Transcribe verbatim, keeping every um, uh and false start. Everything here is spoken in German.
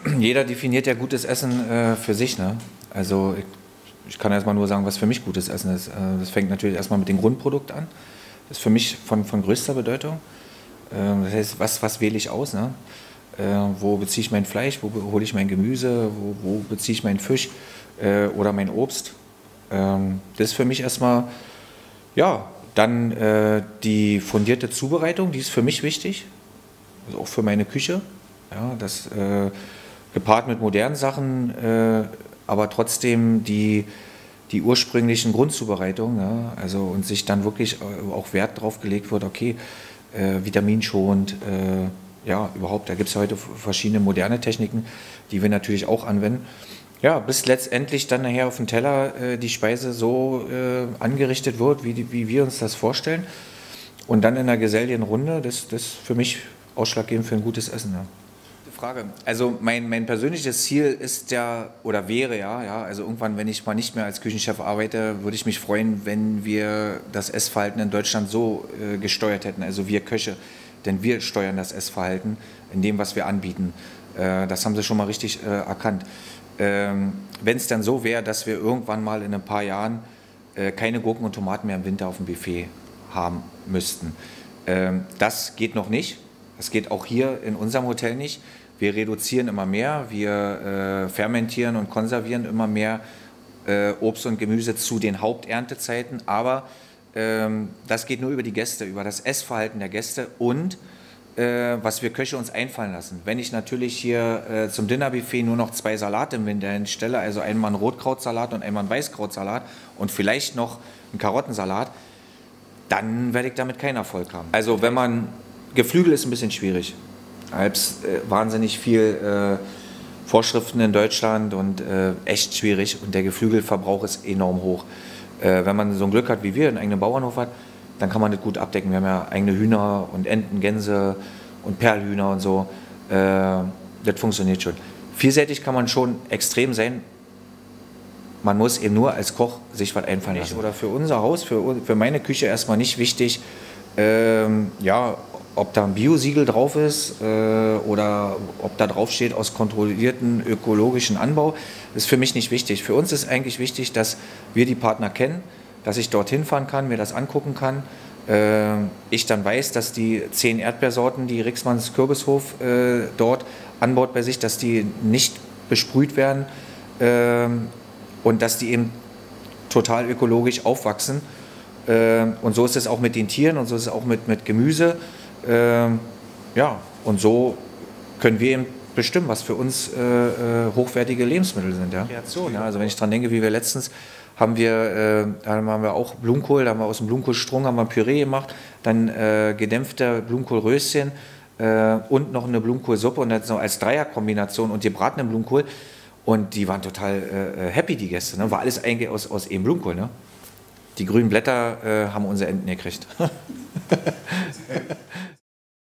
jeder definiert ja gutes Essen äh, für sich. Ne? Also ich, ich kann erstmal nur sagen, was für mich gutes Essen ist. Äh, das fängt natürlich erstmal mit dem Grundprodukt an. Das ist für mich von, von größter Bedeutung. Äh, das heißt, was, was wähle ich aus? Ne? Äh, wo beziehe ich mein Fleisch? Wo hole ich mein Gemüse? Wo, wo beziehe ich meinen Fisch äh, oder mein Obst? Ähm, das ist für mich erstmal, ja, dann äh, die fundierte Zubereitung, die ist für mich wichtig. Also auch für meine Küche. Ja, das äh, gepaart mit modernen Sachen, äh, aber trotzdem die, die ursprünglichen Grundzubereitungen, ja, also und sich dann wirklich auch Wert drauf gelegt wird, okay, äh, vitaminschonend, äh, ja, überhaupt, da gibt es heute verschiedene moderne Techniken, die wir natürlich auch anwenden. Ja, bis letztendlich dann nachher auf dem Teller äh, die Speise so äh, angerichtet wird, wie, die, wie wir uns das vorstellen. Und dann in einer geselligen Runde, das, das ist für mich ausschlaggebend für ein gutes Essen. Ja. Frage. Also mein, mein persönliches Ziel ist ja, oder wäre ja, ja, also irgendwann, wenn ich mal nicht mehr als Küchenchef arbeite, würde ich mich freuen, wenn wir das Essverhalten in Deutschland so äh, gesteuert hätten, also wir Köche, denn wir steuern das Essverhalten in dem, was wir anbieten. Äh, das haben sie schon mal richtig äh, erkannt. Ähm, wenn es dann so wäre, dass wir irgendwann mal in ein paar Jahren äh, keine Gurken und Tomaten mehr im Winter auf dem Buffet haben müssten. Ähm, das geht noch nicht. Das geht auch hier in unserem Hotel nicht. Wir reduzieren immer mehr, wir äh, fermentieren und konservieren immer mehr äh, Obst und Gemüse zu den Haupterntezeiten, aber ähm, das geht nur über die Gäste, über das Essverhalten der Gäste und äh, was wir Köche uns einfallen lassen. Wenn ich natürlich hier äh, zum Dinnerbuffet nur noch zwei Salate im Winter hinstelle, also einmal einen Rotkrautsalat und einmal einen Weißkrautsalat und vielleicht noch einen Karottensalat, dann werde ich damit keinen Erfolg haben. Also wenn man, Geflügel ist ein bisschen schwierig. Da gibt es äh, wahnsinnig viel äh, Vorschriften in Deutschland und äh, echt schwierig und der Geflügelverbrauch ist enorm hoch. Äh, wenn man so ein Glück hat wie wir, einen eigenen Bauernhof hat, dann kann man das gut abdecken. Wir haben ja eigene Hühner und Enten, Gänse und Perlhühner und so. Äh, das funktioniert schon. Vielseitig kann man schon extrem sein. Man muss eben nur als Koch sich was einfallen lassen. Oder für unser Haus, für, für meine Küche erstmal nicht wichtig, ähm, ja, ob da ein Biosiegel drauf ist äh, oder ob da drauf steht aus kontrollierten ökologischen Anbau, ist für mich nicht wichtig. Für uns ist eigentlich wichtig, dass wir die Partner kennen, dass ich dorthin fahren kann, mir das angucken kann. Äh, ich dann weiß, dass die zehn Erdbeersorten, die Rixmanns Kürbishof äh, dort anbaut bei sich, dass die nicht besprüht werden äh, und dass die eben total ökologisch aufwachsen. Äh, und so ist es auch mit den Tieren und so ist es auch mit, mit Gemüse. Ähm, ja, und so können wir eben bestimmen, was für uns äh, äh, hochwertige Lebensmittel sind. Ja? Kreation, ja. Also wenn ich dran denke, wie wir letztens haben wir, äh, da haben wir auch Blumenkohl, da haben wir aus dem Blumenkohlstrunk haben wir ein Püree gemacht, dann äh, gedämpfte Blumenkohlröschen äh, und noch eine Blumenkohlsuppe und das noch als Dreierkombination und gebratenen Blumenkohl und die waren total äh, happy, die Gäste. Ne? War alles eigentlich aus, aus eben Blumenkohl. Ne? Die grünen Blätter äh, haben unsere Enten gekriegt.